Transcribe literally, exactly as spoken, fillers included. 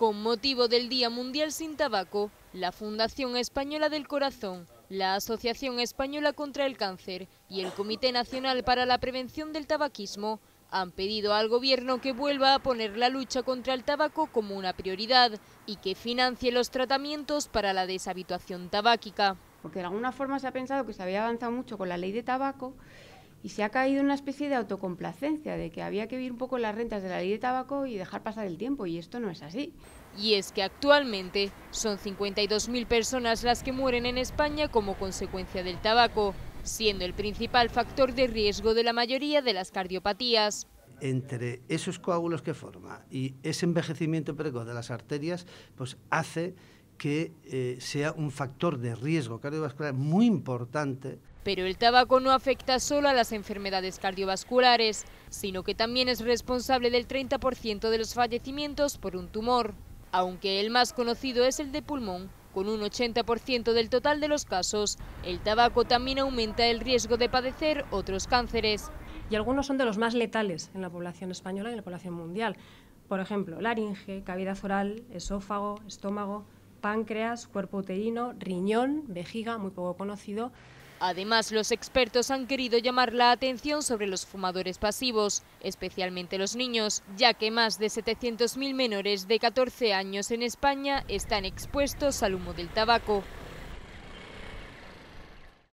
Con motivo del Día Mundial sin Tabaco, la Fundación Española del Corazón, la Asociación Española contra el Cáncer y el Comité Nacional para la Prevención del Tabaquismo han pedido al Gobierno que vuelva a poner la lucha contra el tabaco como una prioridad y que financie los tratamientos para la deshabituación tabáquica. Porque de alguna forma se ha pensado que se había avanzado mucho con la ley de tabaco y se ha caído en una especie de autocomplacencia, de que había que vivir un poco las rentas de la ley de tabaco y dejar pasar el tiempo, y esto no es así. Y es que actualmente son cincuenta y dos mil personas las que mueren en España como consecuencia del tabaco, siendo el principal factor de riesgo de la mayoría de las cardiopatías. Entre esos coágulos que forma y ese envejecimiento precoz de las arterias, pues hace que eh, sea un factor de riesgo cardiovascular muy importante. Pero el tabaco no afecta solo a las enfermedades cardiovasculares, sino que también es responsable del treinta por ciento de los fallecimientos por un tumor, aunque el más conocido es el de pulmón. Con un ochenta por ciento del total de los casos, el tabaco también aumenta el riesgo de padecer otros cánceres. Y algunos son de los más letales en la población española y en la población mundial. Por ejemplo, laringe, cavidad oral, esófago, estómago, páncreas, cuerpo uterino, riñón, vejiga, muy poco conocido. Además, los expertos han querido llamar la atención sobre los fumadores pasivos, especialmente los niños, ya que más de setecientos mil menores de catorce años en España están expuestos al humo del tabaco.